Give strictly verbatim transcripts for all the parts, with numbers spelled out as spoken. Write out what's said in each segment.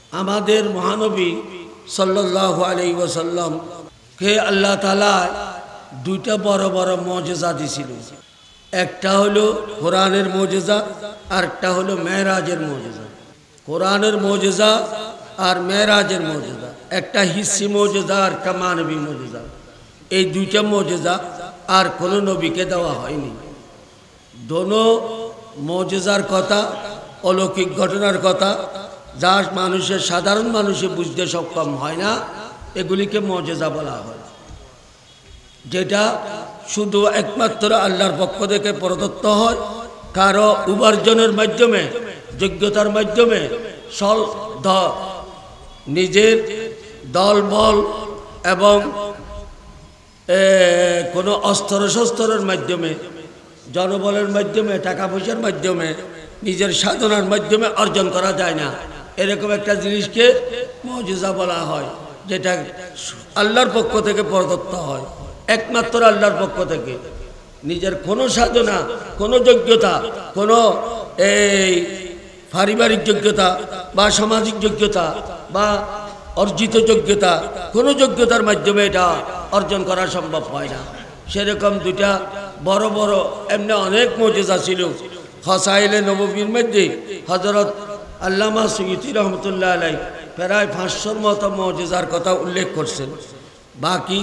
আমাদের মহানবী সাল্লাল্লাহু আলাইহি ওয়াসাল্লাম কে আল্লাহ তাআলা দুইটা বড় বড় মুজিজা দিয়েছিল। একটা হলো কোরআনের মুজিজা, আর একটা হলো মেরাজের মুজিজা। কোরআনের মুজিজা আর মেরাজের মুজিজা, একটা হিস্সি মুজিজা আর একটা মানবী মুজিজা। এই দুইটা মুজিজা আর কোনো নবীকে দেওয়া হয়নি। দোনো মুজিজার কথা, অলৌকিক ঘটনার কথা, যা মানুষের সাধারণ মানুষে বুঝতে সক্ষম হয় না, এগুলিকে মুজিজা বলা হয়। যেটা শুধু একমাত্র আল্লাহর পক্ষ থেকে প্রদত্ত হয়, কারো উপার্জনের মাধ্যমে, যোগ্যতার মাধ্যমে, সল নিজের দল বল এবং কোনো অস্ত্র শস্ত্রের মাধ্যমে, জনবলের মাধ্যমে, টাকা পয়সার মাধ্যমে, নিজের সাধনার মাধ্যমে অর্জন করা যায় না। এরকম একটা জিনিসকে মুজিজা বলা হয়, যেটা আল্লাহর পক্ষ থেকে প্রদত্ত হয়, একমাত্র আল্লাহর পক্ষ থেকে। নিজের কোনো সাধনা, কোনো যোগ্যতা, কোনো এই পারিবারিক যোগ্যতা বা সামাজিক যোগ্যতা বা অর্জিত যোগ্যতা, কোনো যোগ্যতার মাধ্যমে এটা অর্জন করা সম্ভব হয় না। সেরকম দুইটা বড় বড় এমনি অনেক মুজিজা ছিল। ফাসাইলে নববীর মধ্যে হযরত আল্লামা সুয়ুতী রহমতুল্লাহ আলাই প্রায় পাঁচশোর মতো মুজিজার কথা উল্লেখ করছেন। বাকি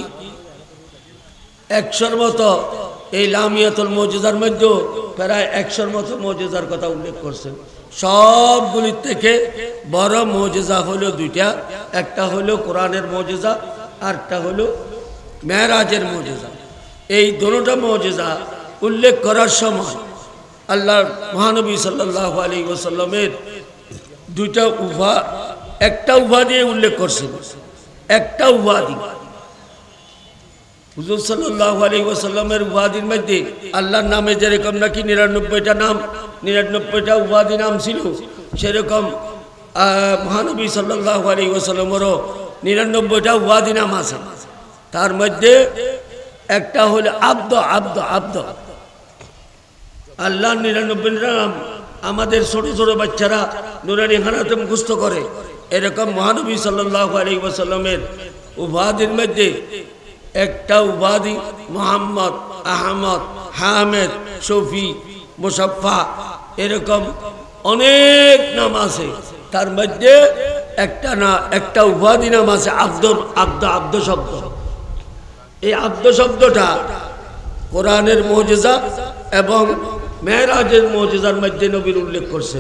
একশোর মতো এই লামিয়াতুল মুজিজার মধ্যে প্রায় একশোর মতো মুজিজার কথা উল্লেখ করছেন। সবগুলির থেকে বড় মুজিজা হলো দুইটা, একটা হলো কোরআনের মুজিজা, আর একটা হলো মেরাজের মুজিজা। এই দুটোটা মুজিজা উল্লেখ করার সময় আল্লাহর মহানবী সাল্লাল্লাহু আলাইহি ওয়াসাল্লামের দুইটা উভা একটা উভা দিয়ে উল্লেখ করছেন। একটা উপাধি হুজুর সাল্লাল্লাহু আলাইহি ওয়াসাল্লামের উপাধির মধ্যে আল্লাহর নামে যেরকম নাকি নিরানব্বইটা নাম, নিরানব্বইটা উপাধি নাম ছিল, সেরকম মহানবী সাল্লাল্লাহু আলাইহি ওয়াসাল্লামেরও নিরানব্বইটা উপাধি নাম আছে। তার মধ্যে একটা হলো আব্দ। আব্দ আব্দ আল্লাহর নিরানব্বইটা নাম আমাদের ছোট ছোট বাচ্চারা নুরানি খানাতে মুখস্থ করে। এরকম মহানবী সাল্লাল্লাহু আলাইহি ওয়াসাল্লামের উপাধির মধ্যে একটা উপাধি মোহাম্মদ, আহমদ, হামেদ, শফি, মুসাফা, এরকম অনেক নাম আছে। তার মধ্যে একটা না একটা উপাধি নাম আছে আব্দুল আব্দ আব্দ শব্দ। এই আব্দ শব্দটা কোরআনের মুজিজা এবং মেরাজের মুজিজার মধ্যে নবীর উল্লেখ করছেন।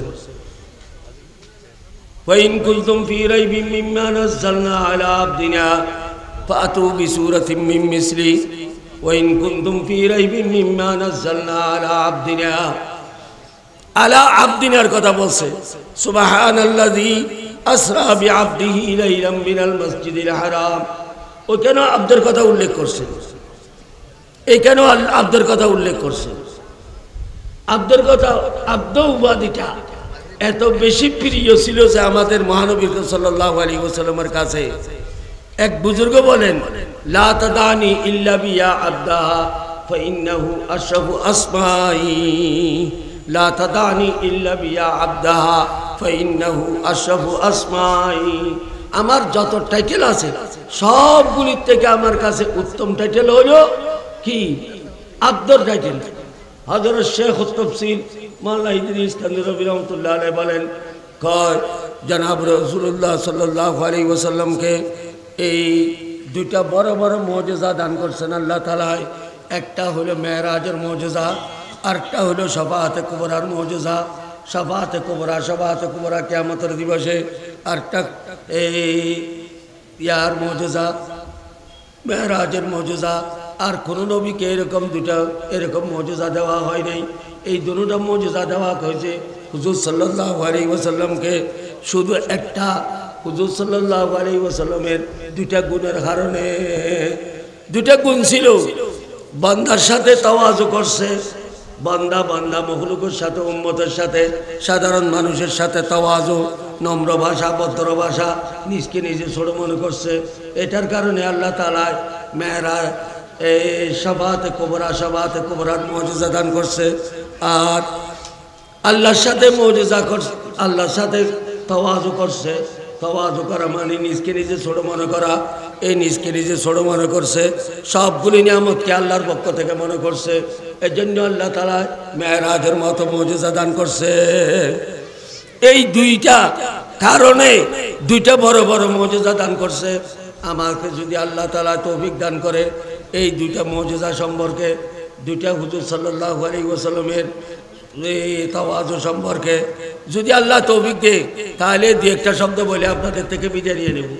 ওয়াইন কুনতুম ফি রাইবিম মিম্মা নাযালনা আলা আবদিনা ফাতু বিসূরাতিম মিন মিসলি ওয়াইন কুনতুম ফি রাইবিম মিম্মা নাযালনা আলা আবদিনা। আলা আবদিনার কথা বলছে। সুবহানাল্লাযী আসরা বিআবদিহি লাইলাম মিনাল মাসজিদিল হারাম। ও কেন আব্দের কথা উল্লেখ করছে? এই কেন আব্দের কথা উল্লেখ করছে? আব্দের কথা, আব্দ উপাধিটা এত বেশি প্রিয় ছিল যে আমাদের মহানবী সাল্লাল্লাহু আলাইহি ওয়াসাল্লামের কাছে এক বুজুর্গ বলেন, লা তাদানি ইল্লা বিয়া আব্দাহা ফাইন্নাহু আশরাফু আসমাই। লা তাদানি ইল্লা বিয়া আব্দাহা ফাইন্নাহু আশরাফু আসমাই। আমার যত টাইটেল আছে সবগুলির থেকে আমার কাছে উত্তম টাইটেল হলো কি? আব্দর টাইটেল। হযরত শেখ তাফসীর মাওলানা ইদ্রিস তানভীরী রহমাতুল্লাহ আলাইহি বলেন, কয় জনাব রাসূলুল্লাহ সাল্লাল্লাহু আলাইহি ওয়াসাল্লামকে এই দুইটা বড় বড় মুজিজা দান করছেন আল্লাহ তাআলা। একটা হলো মেরাজের মুজিজা, আরেকটা হলো শাফাআতে কুবরার মুজিজা। শাফাআতে কুবরা, শাফাআতে কুবরা কিয়ামতের দিবসে, আরেকটা এই ইয়ার মুজিজা, মেরাজের মুজিজা। আর কোন নবীকে এরকম দুটা এরকম মুজিজা দেওয়া হয় নাই। এই দুটো মুজিজা দেওয়া হয়েছে হুজুর সাল্লাল্লাহু আলাইহি ওয়াসাল্লামকে। শুধু একটা হুজুর সাল্লাল্লাহু আলাইহি ওয়াসাল্লামের দুইটা গুণের কারণে। দুইটা গুণ ছিল, বান্দার সাথে তাওয়াজু করছে। বান্দা বান্দা মখলুকের সাথে, উম্মতের সাথে, সাধারণ মানুষের সাথে তাওয়াজু, নম্র ভাষা, ভদ্র ভাষা, নিজকে নিজে ছোট মনে করছে। এটার কারণে আল্লাহ তাআলা মেরাজ এই শাফাআতে কুবরা, শাফাআতে কুবরার মুজিজা দান করছে। আর আল্লাহর সাথে মুজিজা করছে, আল্লাহর সাথে তাওয়াজু করছে। তাওয়াজু করা মানে নিজকে নিজে ছোট মনে করা। এই নিজকে নিজে ছোট মনে করছে, সবগুলি নিয়ামতকে আল্লাহর পক্ষ থেকে মনে করছে। এই জন্য আল্লাহ তাআলা মেরাজের মতো মুজিজা দান করছে। এই দুইটা কারণে দুইটা বড় বড় মুজিজা দান করছে। আমাকে যদি আল্লাহ তাআলা তৌফিক দান করে এই দুইটা মুজিজা সম্পর্কে, দুইটা হুজুর সাল্লাল্লাহু আলাইহি ওয়াসাল্লামের এই তাওয়াজু সম্পর্কে যদি আল্লাহ তৌফিক দেয়, তাহলে দুই একটা শব্দ বলে আপনাদের থেকে বিদায় নিয়ে নেব।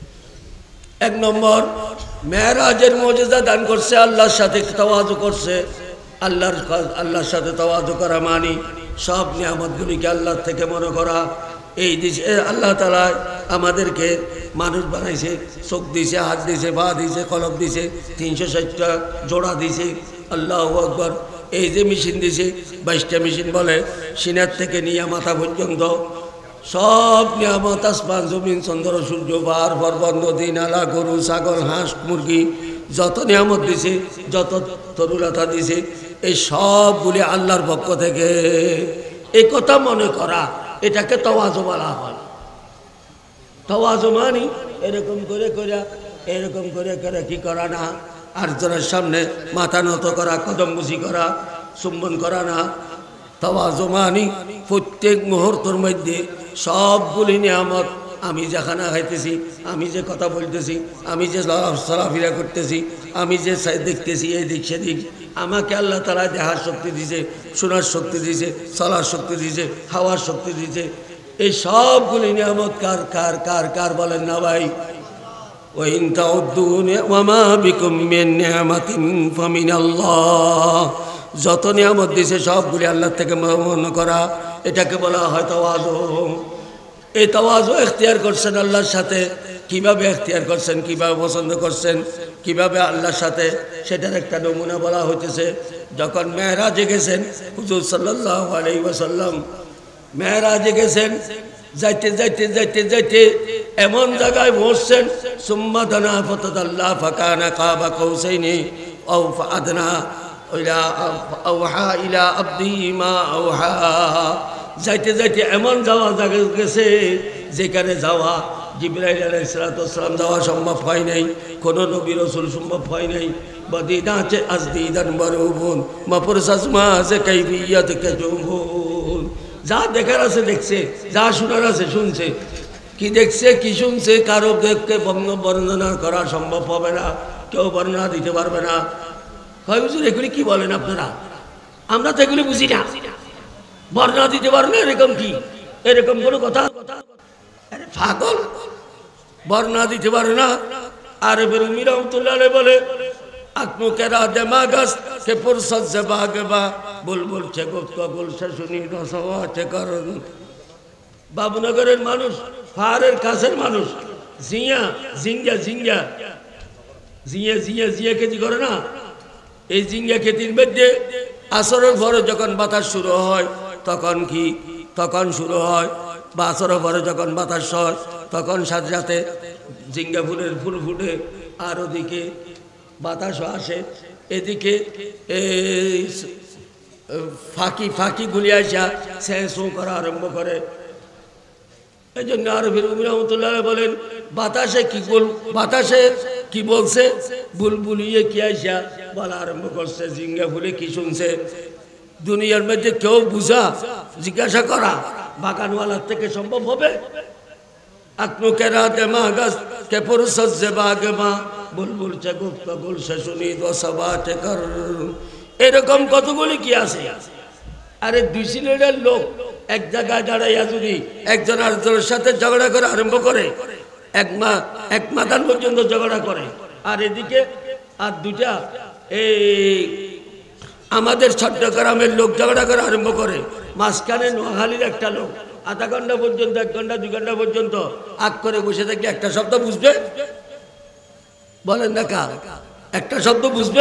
এক নম্বর, মেরাজের মুজিজা দান করছে, আল্লাহর সাথে তাওয়াজু করছে। আল্লাহর আল্লাহর সাথে তাওয়াজু করা মানে সব নিয়ামতগুলিকে আল্লাহর থেকে মনে করা। এই দেশে আল্লাহ তাআলা আমাদেরকে মানুষ বানাইছে, চোখ দিছে, হাত দিছে, পা দিছে, কলম দিছে, তিনশো ষাটটা জোড়া দিছে। আল্লাহু আকবার। এই যে মেশিন দিছে, বাইশটা মেশিন বলে, সিনার থেকে নিয়ে মাথা পর্যন্ত সব নিয়ামত, আসমান জমিন চন্দ্র সূর্য পাহাড় পর্বত নদী নালা গরু ছাগল হাঁস মুরগি যত নিয়ামত দিছে, যত তরুলতা দিছে, এই সবগুলি আল্লাহর পক্ষ থেকে। এই কথা মনে করা, এটাকে তাওয়াজু বলা হয়। তাওয়াজু মানে এরকম করে করে এরকম করে করে কি করা না, আর জনের সামনে মাথা নত করা, কদম বুঝি করা, চুম্বন করা না। তাওয়াজু মানে প্রত্যেক মুহূর্তের মধ্যে সবগুলি নিয়ামত, আমি যে খানা খাইতেছি, আমি যে কথা বলতেছি, আমি যে চলাফেরা করতেছি, আমি যে দেখতেছি এই দিক সেদিক, আমাকে আল্লাহ তাআলা দেখার শক্তি দিয়েছে, শোনার শক্তি দিয়েছে, চলার শক্তি দিয়েছে, খাওয়ার শক্তি দিয়েছে। এই সবগুলি নিয়ামত কার কার কার কার বলেন না ভাই? ওয়াইন তাউদ্দু ওয়ামা বিকুম মিন নিয়ামাতিন ফামিনাল্লাহ। যত নিয়ামত দিয়েছে সবগুলি আল্লাহ থেকে মনে করা, এটাকে বলা হয় তাওয়াজু। এই তাওয়াজু এখতিয়ার করছেন আল্লাহর সাথে। কিভাবে এখতিয়ার করছেন, কিভাবে পছন্দ করছেন, কিভাবে আল্লাহর সাথে, সেটার একটা নমুনা বলা হইতেছে। যখন মেরাজে গেছেন হুজুর সাল্লাল্লাহু আলাইহি ওয়াসাল্লাম, মেরাজে গেছেন, যাইতে যাইতে যাইতে যাইতে এমন জায়গায় বসছেন, সুম্মা দানা ফাতাদাল্লা ফাকানা কাবা কাউসাইনি আও ফাআদনা ইলা আওহা ইলা আবদি মা আওহা। যাইতে যাইতে এমন যাওয়া জায়গা গেছে যেখানে যাওয়া জিবরাইল আলাইহিস সালাম যাওয়া সম্ভব হয় নাই, কোনো নবী রাসূল সম্ভব হয় নাই। বদিনা আছে আজদিদান বরুবুন মাপুরসাসমা আছে কাইফিয়াত কাজুবুন। যা দেখার আছে দেখছে, যা শোনার আছে শুনছে। কি দেখছে কি শুনছে কারো দেখকে বর্ণনা করা সম্ভব হবে না, কেউ বর্ণনা দিতে পারবে না। হয় হুজুর এগুলি কি বলেন আপনারা? আমরা তো এগুলি বুঝি না, বর্ণনা দিতে পারবে না, এরকম কি, এরকম কোনো কথা? আরে পাগল, বর্ণনা দিতে পারে না। আর বেরুমি রহমতুল্লাহ বলে আত্ম কেরা দেমাগাস কে পুরসত সে বাগবা বুলবুল ছে গুপ্ত গুলশে শুনি রসওয়াতে করুন। বাবুনগরের মানুষ, পাহাড়ের কাছের মানুষ, জিয়া জিঙ্গা জিঙ্গা জিয়া জিয়া জিয়া খেতি করে না। এই জিঙ্গা খেতির মধ্যে আসরের পরে যখন বাতাস শুরু হয় তখন কি, তখন শুরু হয় বা আসরের পরে যখন বাতাস হয় তখন সাথে সাথে জিঙ্গা ফুলের ফুল ফুটে, আর ওদিকে বাতাসও আসে। এদিকে এই ফাঁকি ফাঁকি গুলি আসা সে শো করা আরম্ভ করে। এই জন্য আরবি রহমতুল্লাহ বলেন বাতাসে কি বল, বাতাসে কি বলছে, বুলবুলিয়ে কি আসা বলা আরম্ভ করছে, জিঙ্গা ফুলে কি শুনছে। দুনিয়ার মধ্যে কেউ বুঝা জিজ্ঞাসা করা বাগানওয়ালার থেকে সম্ভব হবে? আকনু কেরাতে মাগাস কে পুরুষত যে বাগমা বুলবুল চে গুপ্ত গুলশে শুনি দশবাতে কর। এরকম কতগুলি কি আছে। আরে দুই সিলেটের লোক এক জায়গায় দাঁড়াইয়া যদি একজন আরেকজনের সাথে ঝগড়া করে আরম্ভ করে, এক মা এক মাদান পর্যন্ত ঝগড়া করে, আর এদিকে আর দুটা এই আমাদের চট্টগ্রামের লোক ঝগড়া করে আরম্ভ করে, মাঝখানে নোয়াখালীর একটা লোক আধা ঘন্টা পর্যন্ত, এক ঘন্টা দুই ঘন্টা পর্যন্ত আগ করে বসে থাকি, একটা শব্দ বুঝবে? বলেন না কার একটা শব্দ বুঝবে?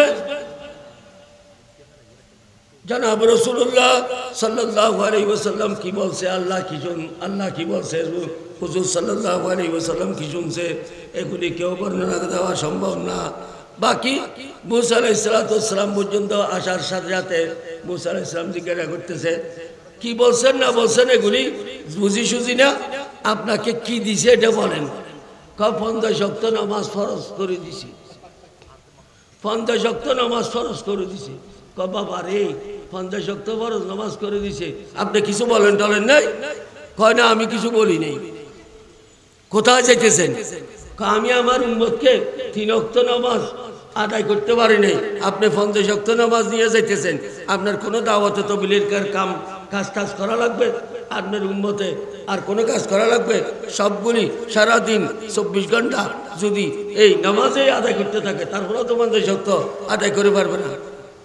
জনাব রাসূলুল্লাহ সাল্লাল্লাহু আলাইহি ওয়াসাল্লাম কি বলছে, আল্লাহ কি শুন, আল্লাহ কি বলছে, হুজুর সাল্লাল্লাহু আলাইহি ওয়াসাল্লাম কি শুনছে, এগুলি কেউ বর্ণনা দেওয়া সম্ভব না। বাকি মুসা আলাইহিস সালাম পর্যন্ত আসার সাথে সাথে মুসা আলাইহিস সালাম জিজ্ঞাসা করতেছে কি বলছেন না বলছেন, এগুলি বুঝি সুঝি না। আপনাকে কি দিছে এটা বলেন। পঞ্চাশ ওয়াক্ত নামাজ ফরজ করে দিছে, পঞ্চাশ ওয়াক্ত নামাজ ফরজ করে দিছে। ক বাবা রে, পঞ্চাশ ওয়াক্ত ফরজ নামাজ করে দিছে, আপনি কিছু বলেন টলেন নাই? কয় না আমি কিছু বলি নাই। কোথায় যেতেছেন? আমি আমার উম্মতকে তিন ওয়াক্ত নামাজ আদায় করতে পারি নাই, আপনি পঞ্চাশ ওয়াক্ত নামাজ নিয়ে যাইতেছেন। আপনার কোনো দাওয়াতে তবলিগের কাম কাজ কাজ করা লাগবে? আপনার উম্মতে আর কোনো কাজ করা লাগবে? সবগুলি সারাদিন চব্বিশ ঘন্টা যদি এই নামাজে আদায় করতে থাকে, তারপরেও তো পঞ্চাশ ওয়াক্ত আদায় করে পারবে না।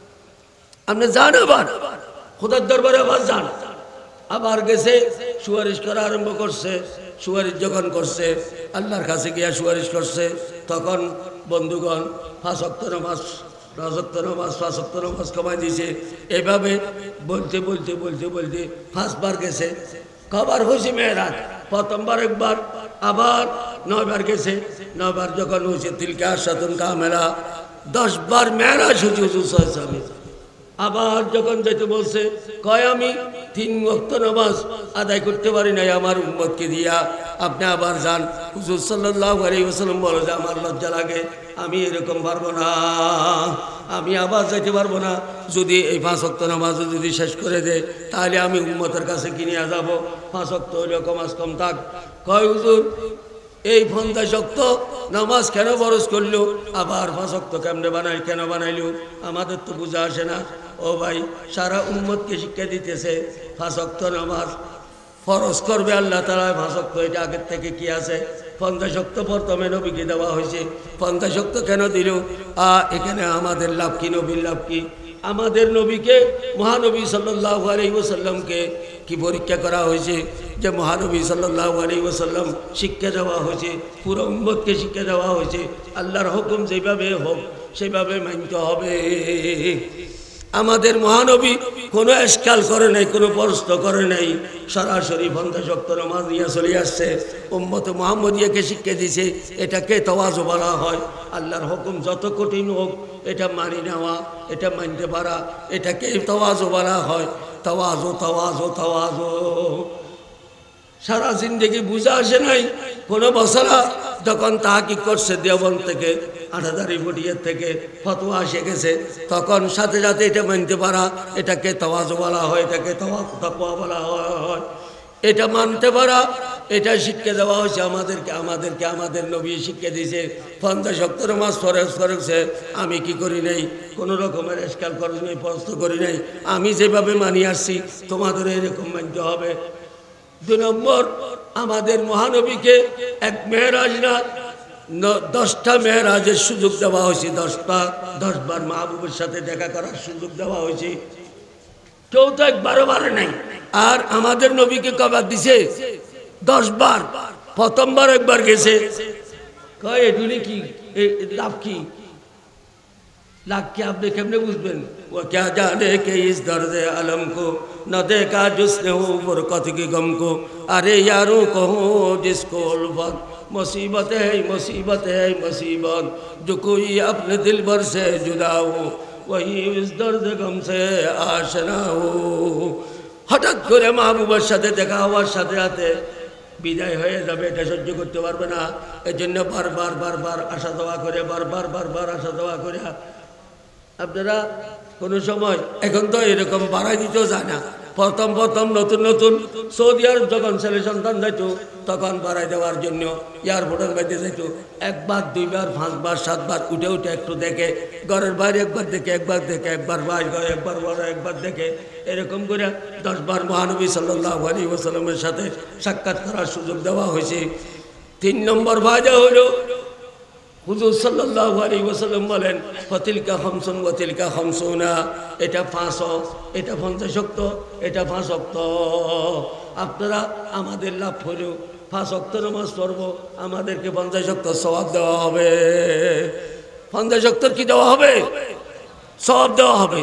আপনি যান, আবার খোদার দরবারে আবার যান। আবার গেছে সুপারিশ করা আরম্ভ করছে। সুপারিশ যখন করছে, আল্লাহর কাছে গিয়া সুপারিশ করছে, তখন বন্ধুগণ পাঁচ ওয়াক্ত নামাজ, পাঁচ ওয়াক্ত নামাজ, পাঁচ ওয়াক্ত নামাজ কমাই দিয়েছে। এভাবে বলতে বলতে বলতে বলতে পাঁচবার গেছে। কবার হয়েছে মেয়েরাজ? প্রথমবার একবার, আবার নয়বার গেছে। নয়বার যখন হয়েছে তিলকা সাতুন কামেলা, দশ বার মেয়েরাজ হয়েছে হুজুর সাল্লাল্লাহু আলাইহি ওয়াসাল্লাম। আবার যখন যেতে বলছে, কয় আমি তিন ওয়াক্ত নামাজ আদায় করতে পারি নাই আমার উম্মতকে দিয়া, আপনি আবার যান। হুজুর সাল্লাল্লাহু আলাইহি ওয়াসাল্লাম বলে যে আমার লজ্জা লাগে, আমি এরকম পারবো না, আমি আবার যাইতে পারবো না। যদি এই পাঁচ ওয়াক্ত নামাজ যদি শেষ করে দেয়, তাহলে আমি উম্মতের কাছে কিনিয়া যাব। পাঁচ ওয়াক্ত হইলেও কম আজ কম থাক। কয় হুজুর এই পঞ্চাশ ওয়াক্ত নামাজ কেন ফরজ করলো, আবার পাঁচ ওয়াক্ত কেমনে বানাই কেন বানাইলো, আমাদের তো বুঝা আসে না। ও ভাই, সারা উম্মতকে শিক্ষা দিতেছে পাঁচ ওয়াক্ত নামাজ ফরজ করবে আল্লাহ তাআলা। পাঁচ ওয়াক্ত এটা আগের থেকে কি আছে? পঞ্চাশ ওয়াক্ত প্রথমে নবীকে দেওয়া হয়েছে। পঞ্চাশ ওয়াক্ত কেন দিল? আ এখানে আমাদের লাভ কি, নবীর লাভ কি? আমাদের নবীকে, মহানবী সাল্লাল্লাহু আলাইহি ওয়াসাল্লামকে কি পরীক্ষা করা হয়েছে যে মহানবী সাল্লাল্লাহু আলাইহি ওয়াসাল্লাম শিক্ষা দেওয়া হয়েছে, পুরো উম্মতকে শিক্ষা দেওয়া হয়েছে, আল্লাহর হুকুম যেভাবে হোক সেভাবে মানতে হবে। আমাদের মহানবী কোনো এশকাল করে নাই, কোনো প্রশ্ন করে নাই, সরাসরি পঞ্চাশ ওয়াক্ত নামাজ নিয়ে চলে আসছে। উম্মত মুহাম্মদিয়াকে শিক্ষা দিছে। এটাকে তাওয়াজু বলা হয়। আল্লাহর হুকুম যত কঠিন হোক এটা মানি নেওয়া, এটা মানতে পারা, এটাকে তাওয়াজু বলা হয়। তাওয়াজু তাওয়াজু তাওয়াজু। সারা জিন্দেগি বুঝা আসে নাই কোনো মশলা, যখন তাহাকিক করছে দেওবন্দ থেকে, আঠাদারি ফটিয়ার থেকে ফতোয়া এসে গেছে, তখন সাথে সাথে এটা মানতে পারা, এটাকে তাওয়াজু বলা হয়, এটাকে তাকওয়া বলা হয়। এটা মানতে পারা, এটা শিক্ষা দেওয়া হয়েছে আমাদেরকে। আমাদেরকে আমাদের নবী শিক্ষা দিয়েছে। পঞ্চাশ ওয়াক্ত নামাজ ফরজ করেছে, আমি কি করি নাই? কোনো রকমের এশকাল করি নাই, প্রশ্ন করি নাই। আমি যেভাবে মানি আসছি তোমাদের এরকম মানতে হবে। দুই নম্বর, আমাদের মহানবীকে এক মেরাজ না দশটা মেরাজের সুযোগ দেওয়া হয়েছে। দশটা দশ বার মাহবুবের সাথে দেখা করার সুযোগ দেওয়া হয়েছে। কেউ তো একবারও বারে নাই। আর আমাদের নবীকে কবার দিছে? দশ বার। প্রথমবার একবার গেছে। কয় এটুনি কি লাভ কি? लाख के आपने कैमने बुझबें वो क्या जाने के इस दर्द अलम को न देखा जिसने हो फुरकत की गम को। अरे यारों कहो जिसको उल्फत मुसीबत है मुसीबत है मुसीबत, जो कोई अपने दिल भर से जुदा हो वही इस दर्द गम से आशना हो। हठाৎ করে মাহবুবের সাথে দেখা হওয়ার সাথে সাথে বিদায় হয়ে যাবে, এটা সহ্য করতে পারবে না। এই জন্য বারবার বারবার আশা দেওয়া করে, বারবার বারবার আশা দেওয়া করে। আপনারা কোনো সময় এখন তো এরকম বাড়াই দিতেও যায় না। প্রথম প্রথম নতুন নতুন সৌদি আরব যখন ছেলে সন্তান যাইত, তখন বাড়াই দেওয়ার জন্য এয়ারপোর্টের বাইরে যাইত। একবার দুইবার পাঁচবার সাতবার উঠে উঠে একটু দেখে, ঘরের বাইরে একবার দেখে, একবার দেখে, একবার বাইরে ঘরে একবার বড় একবার দেখে, এরকম করে দশবার মহানবী সাল্লাল্লাহু আলাইহি ওয়াসাল্লামের সাথে সাক্ষাৎ করার সুযোগ দেওয়া হয়েছে। তিন নম্বর ভাজা হলো হুজুর সাল্লাল্লাহু আলাইহি ওয়াসাল্লাম বলেন ফতিলকা খামসুন ওয়া তিলকা খামসুনা, এটা পাঁচ, এটা পঞ্চাশ ওয়াক্ত, এটা পাঁচ ওয়াক্ত। আপনারা আমাদের লাভ হলো পাঁচ ওয়াক্ত নামাজ পড়ব, আমাদেরকে পঞ্চাশ ওয়াক্ত সওয়াব দেওয়া হবে। পঞ্চাশ ওয়াক্তর কি দেওয়া হবে? সওয়াব দেওয়া হবে।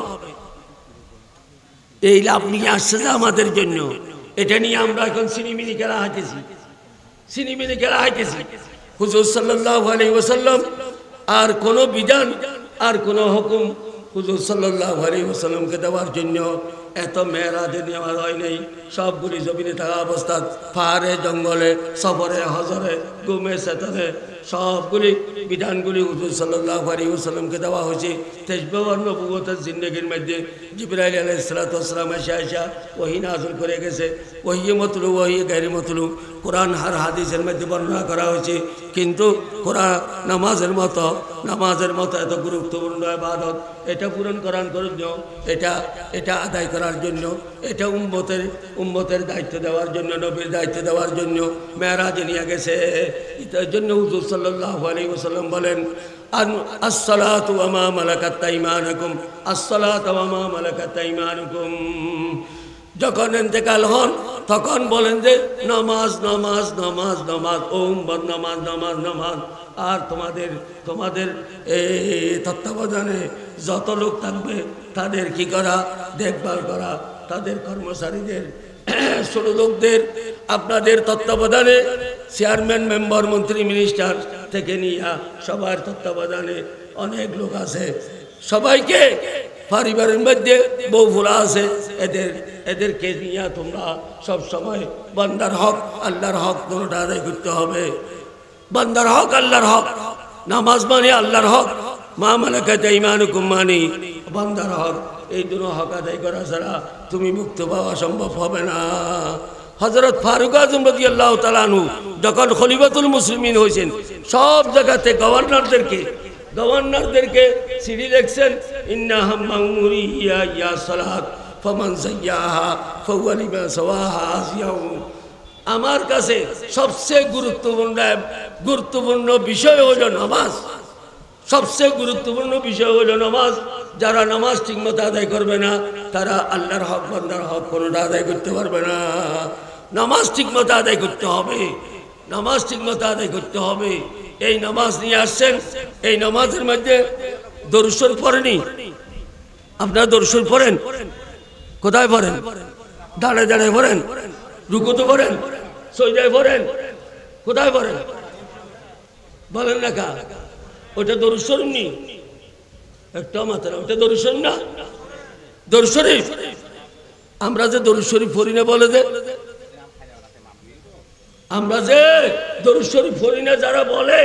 এই লাভ নিয়ে আসছে যে আমাদের জন্য, এটা নিয়ে আমরা এখন সিনেমিনি খেলা হাঁটেছি, সিনেমিনি খেলা হাঁটেছি। হুজুর সাল্লাল্লাহু আলাইহি ওয়াসাল্লাম আর কোনো বিধান আর কোনো হুকুম হুজুর সাল্লাল্লাহু আলাইহি ওয়াসাল্লামকে দেওয়ার জন্য এত মেরাজে নেওয়া হয় নাই। সবগুলি জমিনে থাকা অবস্থা, পাহাড়ে জঙ্গলে, সফরে, হজরে, গুমে, সেতনে সবগুলি বিধানগুলি হুজুর সাল্লাল্লাহু আলাইহি ওয়াসাল্লামকে দেওয়া হয়েছে। তেজবাওয়ার নবুয়তের জিন্দেগির মধ্যে জিবরাইল আলাইহিস সালাতু ওয়াস সালাম এসে আয়সা ওহী নাযিল করে গেছে। ওহী মতলু, ওহী গায়রে মতলু, কোরআন আর হাদিসের মধ্যে বর্ণনা করা হয়েছে। কিন্তু কোরআন নামাজের মতো নামাজের মতো এত গুরুত্বপূর্ণ ইবাদত, এটা পূরণ করার জন্য, এটা এটা আদায় করার জন্য, এটা উম্মতের উম্মতের দায়িত্ব দেওয়ার জন্য, নবীর দায়িত্ব দেওয়ার জন্য মেরাজে নিয়ে গেছে। এটার জন্য হুজুর সাল্লাল্লাহু আলাইহি ওয়াসাল্লাম বলেন, আসসালাতু ওয়া মা মালাকাত আইমানুকুম, আসসালাতু ওয়া মা মালাকাত আইমানুকুম। যখন ইন্তেকাল হন তখন বলেন যে নামাজ নামাজ নামাজ নামাজ, ও উম্মত নামাজ নামাজ নামাজ। আর তোমাদের তোমাদের এই তত্ত্বাবধানে যত লোক থাকবে তাদের কি করা, দেখভাল করা, তাদের কর্মচারীদের, ছোট লোকদের আপনাদের তত্ত্বাবধানে, চেয়ারম্যান, মেম্বার, মন্ত্রী, মিনিস্টার থেকে নিয়ে সবার তত্ত্বাবধানে অনেক লোক আছে। সবাইকে পরিবারের মধ্যে বউ ফুলা আছে, এদের এদেরকে নিয়ে তোমরা সব সময় বান্দার হক আল্লাহর হক কোনটা আদায় করতে হবে। বান্দার হক আল্লাহর হক, নামাজ মানে আল্লাহর হক, মা মালাকাত আইমানুকুম মানে বান্দার হক। এই দুটো হক আদায় করা ছাড়া তুমি মুক্ত পাওয়া সম্ভব হবে না। হযরত ফারুক আযম রাদিয়াল্লাহু তাআলা আনহু যখন খলিফাতুল মুসলিমিন হয়েছেন, সব জায়গাতে গভর্নরদেরকে গভর্নরদেরকে চিঠি লিখছেন, ইন্না হাম্মা উমুরি ইয়া ইয়া সালাত ফামান যায়্যাহা ফাহুয়া লিমা সাওয়াহা আসিয়াউ। আমার কাছে সবচেয়ে গুরুত্বপূর্ণ গুরুত্বপূর্ণ বিষয় হলো নামাজ। সবচেয়ে গুরুত্বপূর্ণ বিষয় হলো নামাজ। যারা নামাজ ঠিকমতো আদায় করবে না তারা আল্লাহর হক বান্দার হক কোনোটা আদায় করতে পারবে না। নামাজ ঠিকমতো আদায় করতে হবে, নামাজ ঠিকমতো আদায় করতে হবে। এই নামাজ নিয়ে আসছেন, এই নামাজের মধ্যে দরুদ শরীফ পড়েনি? আপনারা দরুদ শরীফ পড়েন? কোথায় পড়েন? দাঁড়ায় দাঁড়ায় পড়েন, রুকুতে পড়েন, সজদায় পড়েন, কোথায় পড়েন বলেন না? কা ওটা দরুদ শরীফ নি? একটা মাত্র ওটা দরুদ শরীফ না? দরুদ শরীফ আমরা যে দরুদ শরীফ পড়ি না বলে যে আমরা যে দরুদ শরীফ পড়ি না, যারা বলে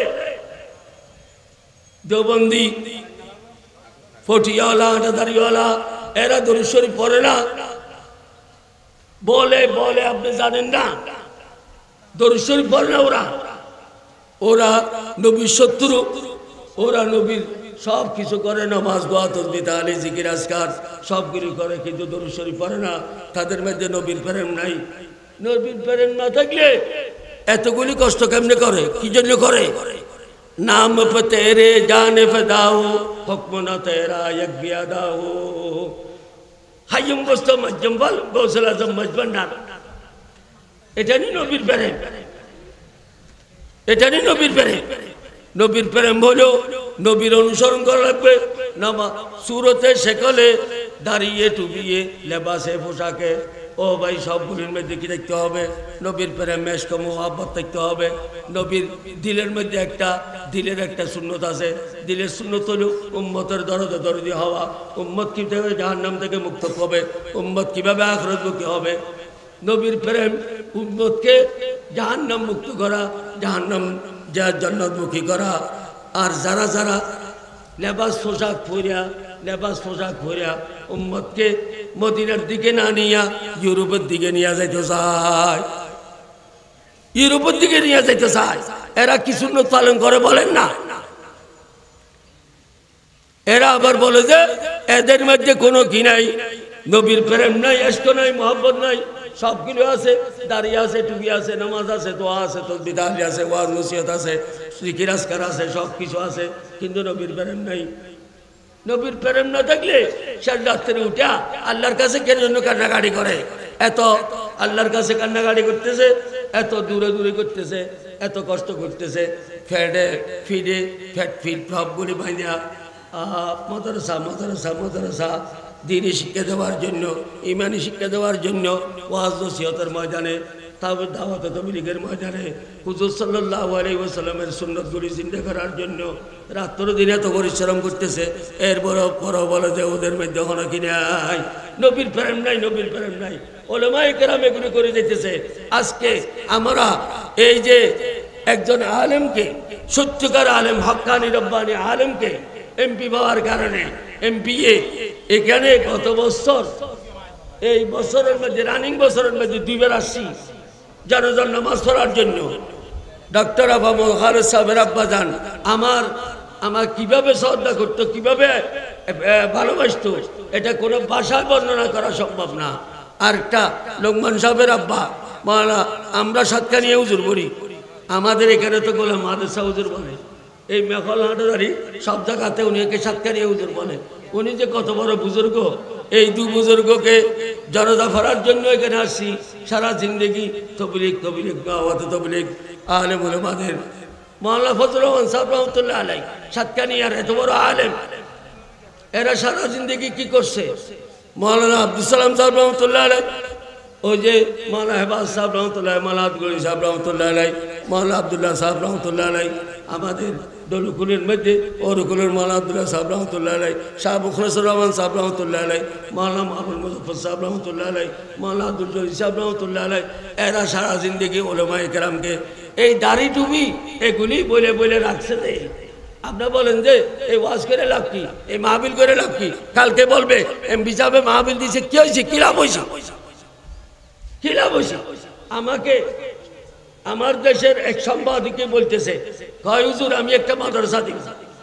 দেওবন্দি, ফটিয়াওয়ালা, আটাদারিওয়ালা, এরা দরুদ শরীফ পড়ে না বলে বলে আপনি জানেন না? দরুদ শরীফ পড়ে না ওরা। ওরা নবীর শত্রু, ওরা নবীর সব কিছু করে, নামাজ, দোয়া, তাসবিহ, তাহলিল, জিকির, আজকার সবগুলি করে, কিন্তু দরুদ শরীফ পড়ে না। তাদের মধ্যে নবীর প্রেম নাই। নবীর প্রেম না থাকলে এতগুলি কষ্ট কেমনে করে? কি জন্য করে? নাম পে তেরে জানে ফেদাও, হুকম না তেরা এক বিয়াদাও। হাইয়ুম গোস্ত মজ্জম বল গৌসুল আজম মজবন্ডার, এটা নি নবীর প্রেম, এটা নি নবীর প্রেম। নবীর প্রেম হলো নবীর অনুসরণ করা লাগবে। নামা সুরতে শেখলে দাঁড়িয়ে টুবিয়ে লেবাসে পোশাকে, ও ভাই সবগুলির মধ্যে কি দেখতে হবে? নবীর প্রেম, মেশক, মোহাব্বত দেখতে হবে। নবীর দিলের মধ্যে একটা দিলের একটা সুন্নত আছে। দিলের সুন্নত হলো উম্মতের দরদে দরদি হওয়া। উম্মত কীভাবে জাহান্নাম থেকে মুক্ত হবে, উম্মত কীভাবে আখিরাতমুখী হবে। নবীর প্রেম উম্মতকে জাহান্নাম মুক্ত করা, জাহান্নাম যা জান্নাতমুখী করা। আর যারা যারা লেবাস পোশাক পরিয়া লেবাস পোশাক পরিয়া উম্মতকে মদিনার দিকে না নিয়া ইউরোপের দিকে নিয়ে যাইতে চায়, ইউরোপের দিকে নিয়ে যাইতে চায়। এরা কি সুন্নত পালন করে বলেন না? এরা আবার বলে যে এদের মধ্যে কোনো কি নাই, নবীর প্রেম নাই, ইশক নাই, মোহাব্বত নাই। সবগুলো আছে, দাঁড়িয়ে আছে, টুপি আছে, নামাজ আছে, দোয়া আছে, তাসবিহ তাহলিল আছে, ওয়াজ নসিহত আছে, জিকির আজকার আছে, সব কিছু আছে, কিন্তু নবীর প্রেম নাই। নবীর প্রেম না থাকলে শেষ রাত্রে উঠা আল্লাহর কাছে কেন জন্য কান্নাকাটি করে? এত আল্লাহর কাছে কান্নাকাটি করতেছে, এত দূরে দূরে করতেছে, এত কষ্ট করতেছে, ফেডে ফিডে ফ্যাট ফিট সবগুলি বাইনা মাদ্রাসা মাদ্রাসা মাদ্রাসা দিনী শিক্ষা দেওয়ার জন্য, ইমানি শিক্ষা দেওয়ার জন্য, ওয়াজ নসিহতের ময়দানে তারপর দাওয়াত তবলিগের ময়দানে হুজুর সাল্লাল্লাহু আলাইহি ওয়াসাল্লামের সুন্নতগুলি জিন্দা করার জন্য রাত্র দিন এত পরিশ্রম করতেছে, এরপর পর বলে যে ওদের মধ্যে হলো কি নাই, নবীর প্রেম নাই, নবীর প্রেম নাই। ওলামায়ে কেরাম এগুলো করে দিতেছে। আজকে আমরা এই যে একজন আলেমকে, সত্যকার আলেম, হক্কানি রব্বানি আলেমকে এমপি পাওয়ার কারণে এমপি এখানে গত বছর, এই বছরের মধ্যে, রানিং বছরের মধ্যে দুইবার আসছি জানাজার নামাজ পড়ার জন্য। ডক্টর আবামল খালেদ সাহেবের আব্বা যান আমার আমার কিভাবে শ্রদ্ধা করতো, কিভাবে ভালোবাসতো, এটা কোনো ভাষায় বর্ণনা করা সম্ভব না। আর একটা লোকমান সাহেবের আব্বা মাওলানা, আমরা সাতকানি হুজুর বলি, আমাদের এখানে তো গোলাম মাদ্রাসা হুজুর বলে, এই মেখল হাটাদারি সব জায়গাতে উনি একে সাতকানি হুজুর বলে। উনি যে কত বড় বুজুর্গ, এই দু বুজুর্গকে জনতা ফরার জন্য এখানে আসছি। সারা জিন্দগি তবলিগ তবলিগ দাওয়াত তবলিগ আলেম ওলামাদের। মাওলানা ফজলুর রহমান সাহেব রহমতুল্লাহ আলাইহি সাতকানি, আর এত বড় আলেম, এরা সারা জিন্দগি কি করছে? মাওলানা আব্দুল সালাম সাহেব রহমতুল্লাহ আলাইহি, ওই যে মাওলানা হেবাজ সাহেব রহমতুল্লাহ, মাওলানা আব্দুল সাহেব রহমতুল্লাহ আলাইহি, মাওলানা আবদুল্লাহ সাহেব রহমতুল্লাহ আলাইহি, আমাদের দলুকুলের মধ্যে ওরকুলের মাওলানা আবদুল্লাহ সাহেব রহমতুল্লাহ আলাইহি, শাহ মুখলেসুর রহমান সাহেব রহমতুল্লাহ আলাইহি, মাওলানা আবুল মুজফফর সাহেব রহমতুল্লাহ আলাইহি, মাওলানা আব্দুল জলিল সাহেব রহমতুল্লাহ আলাইহি, এরা সারা জিন্দগি ওলামায়ে কেরামকে এই দাড়ি টুপি এগুলি বলে বলে রাখছে। দেয় আপনার বলেন যে এই ওয়াজ করে লাভ কি, এই মাহবিল করে লাভ কি? কালকে বলবে এমপি সাহেব মাহবিল দিয়েছে, কি হয়েছে, কি লাভ হয়েছে, কি লাভ হয়েছে? আমাকে আমার দেশের এক সাংবাদিককে বলতেছে, কয় হুজুর আমি একটা মাদ্রাসা দিব।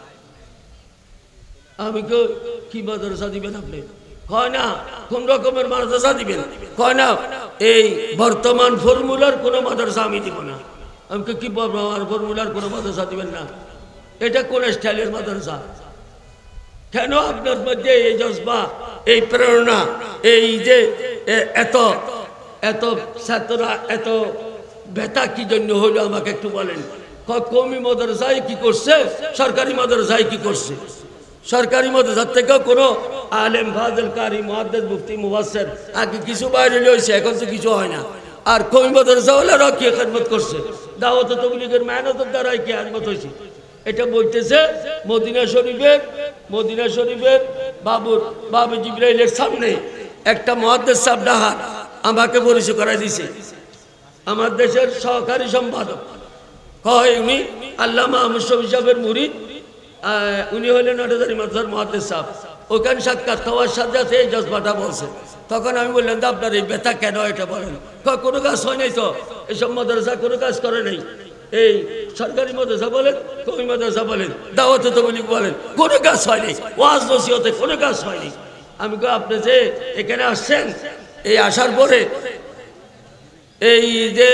আমি কি মাদ্রাসা দিবেন আপনি? কয় না কোন রকমের মাদ্রাসা দিবেন? কয় না এই বর্তমান ফর্মুলার কোন মাদ্রাসা আমি দিব না। আমি কি বর্তমান ফর্মুলার কোন মাদ্রাসা দিবেন না? এটা কোন স্টাইলের মাদ্রাসা? কেন আপনার মধ্যে এই জজবা, এই প্রেরণা, এই যে এত এত ছাত্ররা এত ব্যথা কি জন্য হইলো আমাকে একটু বলেন। কওমি মাদ্রাসায় কি করছে, সরকারি মাদ্রাসায় কি করছে? সরকারি মাদ্রাসা থেকে কোনো আলেম ফাজিল কারি মুহাদ্দিস মুফতি মুফাসসির আগে কিছু বাইরে হয়েছে, এখন তো কিছু হয় না। আর কওমি মাদ্রাসা হলে কি খেদমত করছে, দাওয়াত তাবলীগের মেহনতের দ্বারাই কি খেদমত হয়েছে। এটা বলতেছে মদিনা শরীফের মদিনা শরীফের বাবুর বাবু জিবরাইলের সামনে একটা মুহাদ্দিস সাহেব ডাহার আমাকে পরিচয় করাই দিয়েছে। আমার দেশের সহকারী সম্পাদক কয় উনি আল্লামা আহমদ শফি সাহেবের মুরিদ, উনি হলেন হাটাজারি মাদ্রাসার মুহাদ্দিস সাহেব। ওখানে সাক্ষাৎ হওয়ার সাথে সাথে এই জজবাটা বলছে। তখন আমি বললাম যে আপনার এই ব্যথা কেন, এটা বলেন। কোনো কাজ হয় নাই তো, এসব মাদ্রাসা কোনো কাজ করে নাই। এই সরকারি মাদ্রাসা বলেন, কওমি মাদ্রাসা বলেন, দাওয়াত তাবলীগ বলেন, কোনো কাজ হয়নি। ওয়াজ নসিহতে কোনো কাজ হয়নি। আমি কই আপনি যে এখানে আসছেন, এই আসার পরে এই যে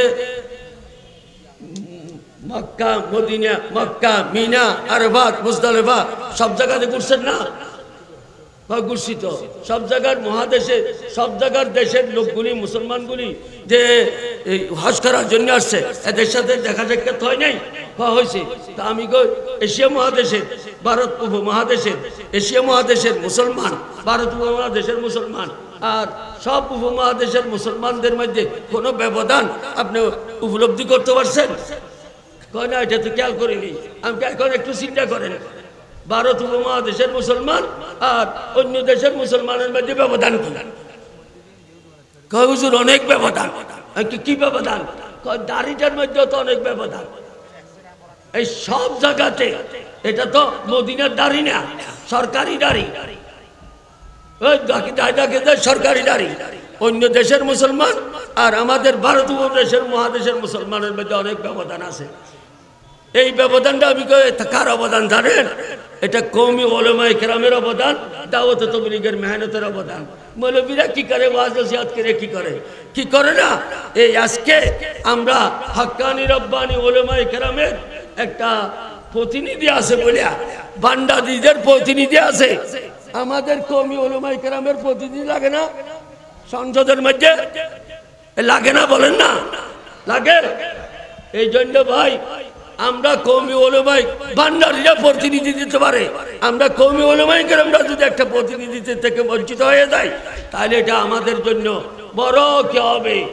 Mecca Medina, Mecca Mina Arafat Muzdalifah সব জায়গাতে ঘুরছেন না? ঘুরছি তো। সব জায়গার মহাদেশে, সব জায়গার দেশের লোকগুলি, মুসলমানগুলি যে হজ করার জন্য আসছে, এদের সাথে দেখা সাক্ষাৎ হয় নাই, হয়েছে। তা আমি কই এশিয়া মহাদেশের, ভারত উপমহাদেশের, এশিয়া মহাদেশের মুসলমান, ভারত উপমহাদেশের মুসলমান আর সব উপমহাদেশের মুসলমানদের মধ্যে কোনো ব্যবধান আপনি উপলব্ধি করতে পারছেন? কয় না, এটা তো খেয়াল করিনি। আমি এখন একটু চিন্তা করেন, ভারত উপমহাদেশের মুসলমান আর অন্য দেশের মুসলমানের মধ্যে ব্যবধান কি? কয় হুজুর অনেক ব্যবধান। কি ব্যবধান? কয় দাড়িটার মধ্যে তো অনেক ব্যবধান। এই সব জায়গাতে এটা তো মদিনার দাড়ি না, সরকারি দাড়ি। ওই সরকারি দাড়ি। অন্য দেশের মুসলমান আর আমাদের ভারত উপদেশের মহাদেশের মুসলমানের মধ্যে অনেক ব্যবধান আছে। এই ব্যবধানটা আমি কার অবদান জানেন? এটা কওমি উলামায়ে কেরামের অবদান, দাওয়াত তাবলীগের মেহনতের অবদান। মৌলবীরা কি করে, ওয়াজ নসিহত করে কি করে, কি করে না। এই আজকে আমরা হক্কানি রব্বানি উলামায়ে কেরামের একটা প্রতিনিধি আছে বলিয়া, বান্দাদিদের প্রতিনিধি আছে, আমাদের কওমি উলামায়ে কেরামের প্রতিনিধি লাগে না সংসদের মধ্যে? লাগে না? বলেন না লাগে? এই জন্য ভাই আমরা কওমি উলামায়ে বান্দারিরা প্রতিনিধি দিতে পারে, আমরা কওমি উলামায়ে কেরামরা যদি একটা প্রতিনিধিত্ব থেকে বঞ্চিত হয়ে যাই, তাহলে এটা আমাদের জন্য বড় কি হবে,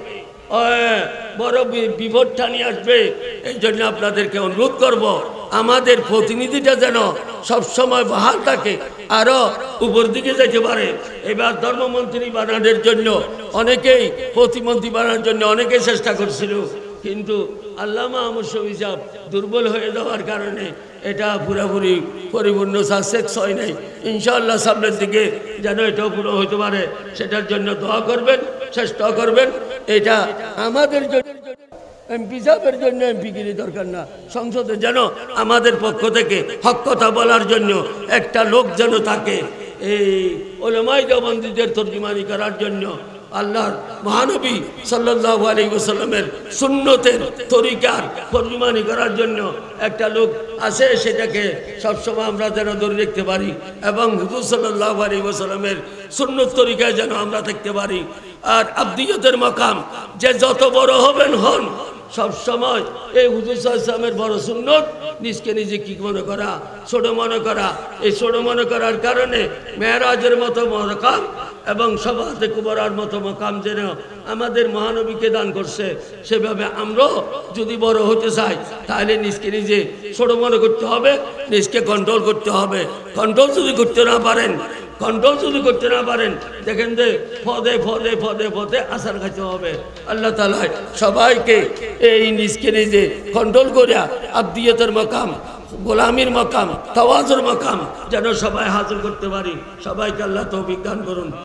বড় বিপদ টানিয়ে আসবে। এই জন্য আপনাদেরকে অনুরোধ করব, আমাদের প্রতিনিধিটা যেন সবসময় বহাল থাকে, আরো উপর দিকে যেতে পারে। এবার ধর্মমন্ত্রী বানানোর জন্য অনেকেই, প্রতিমন্ত্রী বানানোর জন্য অনেকেই চেষ্টা করছিল, কিন্তু আল্লামা আহমদ শফি সাহেব দুর্বল হয়ে যাওয়ার কারণে এটা পুরোপুরি পরিপূর্ণ সাকসেস হয় নাই। ইনশাআল্লাহ সামনের দিকে যেন এটাও পুরো হতে পারে, সেটার জন্য দোয়া করবেন, চেষ্টা করবেন। এটা আমাদের জন্য, এমপি সাহেবের জন্য এমপিগিরি দরকার না, সংসদে যেন আমাদের পক্ষ থেকে হক কথা বলার জন্য একটা লোক যেন থাকে, এই ওলামায়ে দেওবন্দীদের তর্জমানি করার জন্য, আল্লাহর মহানবী সাল্লাল্লাহু আলাইহি ওয়াসাল্লামের সুন্নতের তরিকার তর্জমানি করার জন্য একটা লোক আছে, সেটাকে সবসময় আমরা যেন ধরে রাখতে পারি এবং হুজুর সাল্লাল্লাহু আলাইহি ওয়াসাল্লামের সুন্নত তরিকায় যেন আমরা থাকতে পারি। আর আব্দিয়তের মাকাম যে যত বড় হবেন হন, সব সময় এই হুজুর সাল্লাল্লাহু আলাইহি ওয়াসাল্লামের বড় সুন্নত নিজকে নিজে কি মনে করা, ছোট মনে করা। এই ছোট মনে করার কারণে মেরাজের মতো মাকাম এবং সভাতে কুবরার মতো মাকাম যেন আমাদের মহানবীকে দান করছে, সেভাবে আমরাও যদি বড় হতে চাই তাহলে নিজকে নিজে ছোট মনে করতে হবে, নিজকে কন্ট্রোল করতে হবে। কন্ট্রোল যদি করতে না পারেন, কন্ট্রোল যদি করতে না পারেন, দেখেন যে পদে পদে পদে পদে আসার খাইতে হবে। আল্লাহ তাআলা সবাইকে এই নিজকে নিজে কন্ট্রোল করিয়া আব্দিয়তের মাকাম, গোলামির মাকাম, তাওয়াজুর মাকাম যেন সবাই হাসিল করতে পারি। সবাইকে আল্লাহ তৌফিক দান করুন।